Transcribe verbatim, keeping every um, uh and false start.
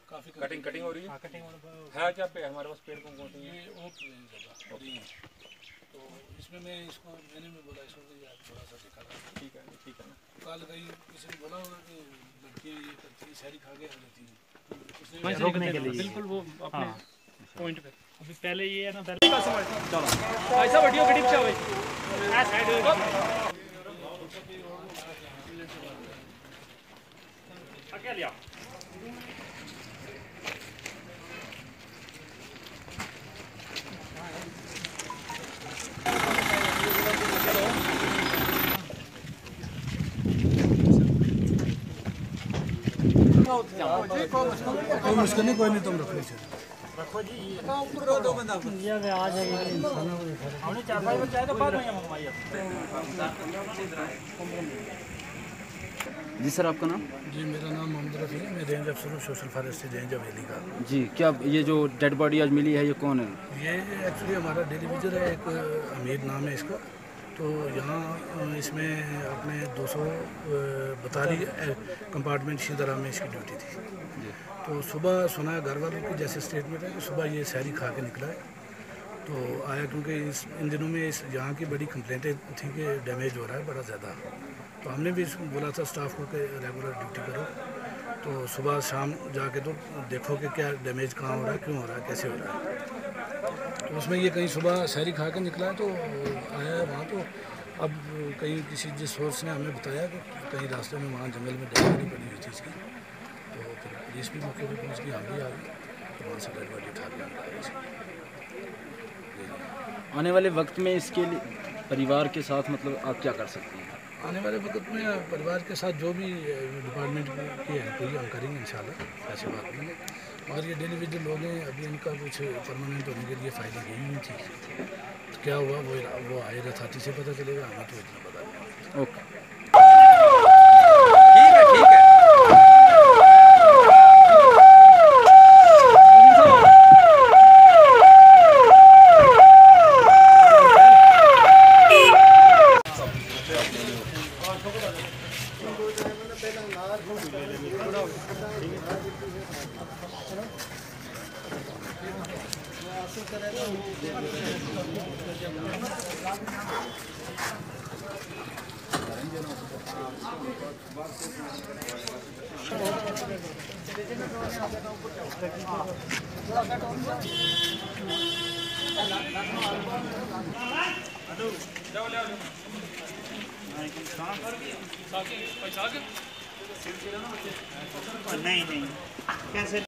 काफी cutting cutting हो रही है। कटिंग है क्या पे हमारे पास पेड़ कौन कौन से? ये वो जगह तो इसमें मैं इसको मैंने भी बोला इसको यार थोड़ा सा दिखा रहा। ठीक है ठीक है ना। कल कहीं किसी ने बोला होगा कि लड़कियाँ ये करती हैं शहरी खा के आ जाती हैं तो रोकने के लिए बिल्कुल वो अपने पॉइंट पे। अभी पहले ये है ना पहले का समझ चलो ऐसा वीडियो क्लिप चाहे आ साइड आगे लिया कोई मुश्किल नहीं कोई नहीं तुम रखो इसे रखो जी ऊपर दो बंदा ये आ जाएगा हमने चार पांच बच्चे आए तो बाद में मंगवाई जी सर आपका नाम? जी मेरा नाम मोहम्मद रफ़ी है। मैं रेंज अफसर हूँ सोशल फॉरेस्ट से रेंज हवेली का। जी क्या ये जो डेड बॉडी आज मिली है ये कौन है? ये एक्चुअली हमारा डेली विजिटर है, एक अमीर नाम है इसका। तो यहाँ इसमें अपने दो सौ बताली कंपार्टमेंट इसी तरह में इसकी ड्यूटी थी। तो सुबह सुना है घर वालों की जैसे स्टेटमेंट है कि सुबह ये सहरी खा के निकला है। तो आया क्योंकि इस इन दिनों में इस यहाँ की बड़ी कंप्लेंटें थी कि डैमेज हो रहा है बड़ा ज़्यादा। तो हमने भी बोला था स्टाफ को कि रेगुलर ड्यूटी करो। तो सुबह शाम जाके तो देखो कि क्या डैमेज कहाँ हो रहा है, क्यों हो रहा है, कैसे हो रहा है। तो उसमें ये कहीं सुबह सहरी खा के निकला है तो आया है वहाँ। तो अब कहीं किसी जिस सोर्स ने हमें बताया कि कहीं रास्ते में वहाँ जंगल में डेड बॉडी पड़ी हुई थी इसकी। तो फिर पुलिस भी मौके पर पहुँच गई, हम भी आ गए तो वहाँ से डेड बॉडी उठा के लाया इसकी। आने वाले वक्त में इसके लिए परिवार के साथ मतलब आप क्या कर सकते हैं? आने वाले वक्त में परिवार के साथ जो भी डिपार्टमेंट की हेल्प हुई हम करेंगे इंशाल्लाह, ऐसी बात नहीं है। और ये डेली विजिट लोग हैं, अभी इनका कुछ परमानेंट होने के लिए फाइलें गई हुई थी। तो क्या हुआ वो वो आए रथाती से पता चलेगा, हमें तो इतना पता नहीं। ओके ठीक है ठीक है। नहीं नहीं कैसे